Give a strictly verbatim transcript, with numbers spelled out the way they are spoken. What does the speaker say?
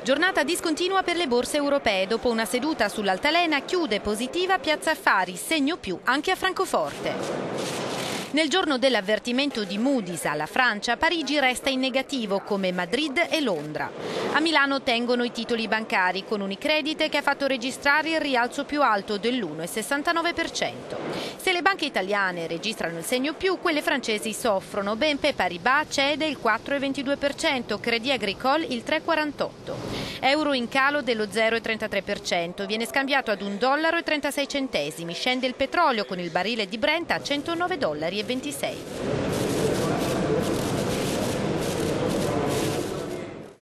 Giornata discontinua per le borse europee. Dopo una seduta sull'altalena chiude positiva Piazza Affari, segno più anche a Francoforte. Nel giorno dell'avvertimento di Moody's alla Francia, Parigi resta in negativo come Madrid e Londra. A Milano tengono i titoli bancari con Unicredit che ha fatto registrare il rialzo più alto dell'uno virgola sessantanove per cento. Se le banche italiane registrano il segno più, quelle francesi soffrono. B N P Paribas cede il quattro virgola ventidue per cento, Crédit Agricole il tre virgola quarantotto per cento. Euro in calo dello zero virgola trentatré per cento, viene scambiato ad un dollaro e trentasei centesimi. Scende il petrolio con il barile di Brent a centonove dollari e ventisei.